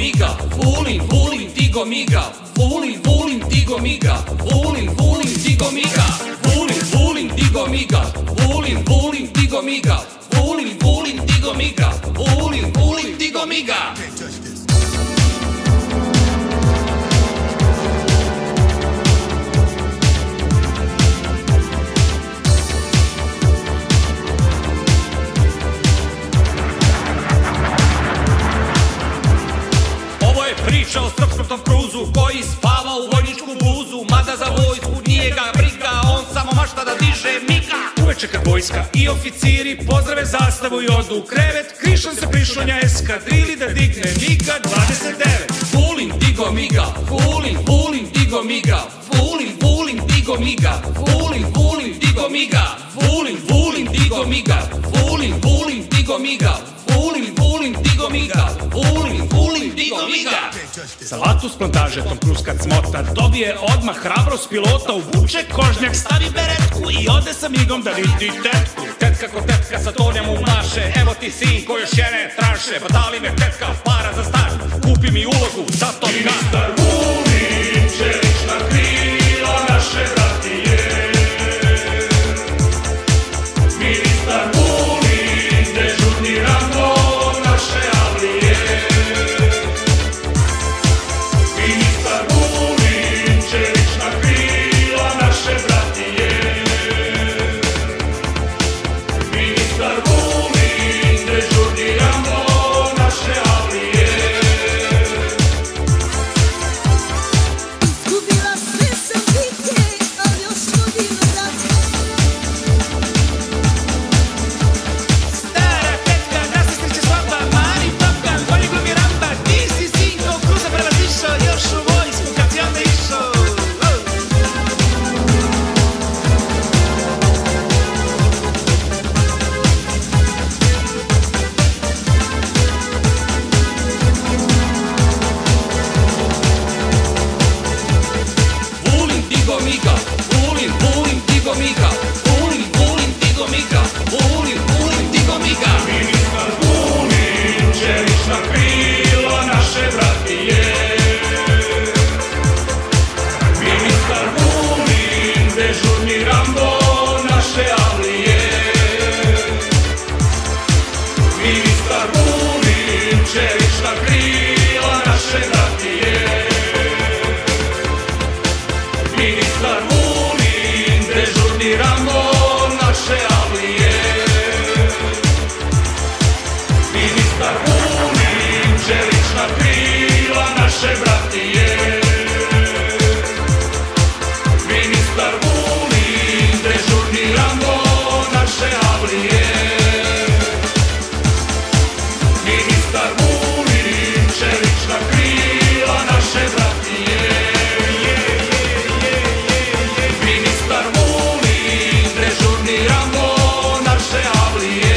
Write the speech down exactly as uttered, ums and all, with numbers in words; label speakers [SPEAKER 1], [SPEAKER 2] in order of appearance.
[SPEAKER 1] miga, Vulin, Vulin, Tigo miga, Vulin, Vulin, Tigo miga, Vulin, Vulin, Tigo miga, Vulin, Vulin, Tigo miga, Vulin, Vulin, Tigo miga, Vulin, Vulin, Tigo miga, Vulin, Vulin, Tigo miga.
[SPEAKER 2] Priča o srpskom Tom Cruzu koji spava u vojničku buzu, mada za vojsku nije ga briga, on samo mašta da diže miga. Uveče kad vojska i oficiri pozdrave zastavu i odu u krevet, Krišan se prišlonja eskadrili da digne miga dvadeset devet.
[SPEAKER 1] Vulin, Tigo miga, Vulin, Vulin, Tigo miga, Vulin, Vulin, Tigo miga, Vulin, Vulin, Tigo miga, Vulin, Vulin, Tigo miga, Vulin, Vulin, Tigo miga, Vulin, Vulin, Tigo miga, Vulin, Vulin, Tigo miga.
[SPEAKER 2] Salatu s plantaže Tom Cruise kad smota, dobije odmah hrabrost pilota, uvuče kožnjak, stavi beretku i ode sa migom da vidi tetku. Tetka ko tetka sa tonjem u maše, evo ti sin ko još jene traše, pa da li me tetka para za star, kupi mi ulogu za Tom Gun.
[SPEAKER 3] Ministar Vulin, čelična krila naše bratije. Ministar Vulin, dežurni Rambo naše avlije. Ministar Vulin, čelična krila naše bratije. Ministar Vulin, dežurni Rambo naše avlije.
[SPEAKER 4] Izgubila sve sam bitke, ali još vodim vrat.
[SPEAKER 2] Stara tetka, da se sreće svadba, mali Top Gun, bolje glumi Ramba, ti si sin Tom Cruza prevazišao, još u vojsku kad si onda išao.
[SPEAKER 1] Vulin, Tigo miga, Vulin, Vulin, Tigo miga, Vulin, Vulin, Tigo miga, Vulin, Vulin, Tigo miga.
[SPEAKER 3] Ministar Vulin, čelična krila naše bratije. Ministar Vulin, dežurni Rambo naše avlije. Ministar Vulin, čelična krila naše bratije. Ministar Vulin, dežurni Rambo naše avlije. Ministar Vulin, čelična krila naše bratije. Ministar Vulin, dežurni Rambo naše avlije. Ministar Vulin, čelična krila naše bratije. Ministar Vulin, dežurni Rambo naše avlije.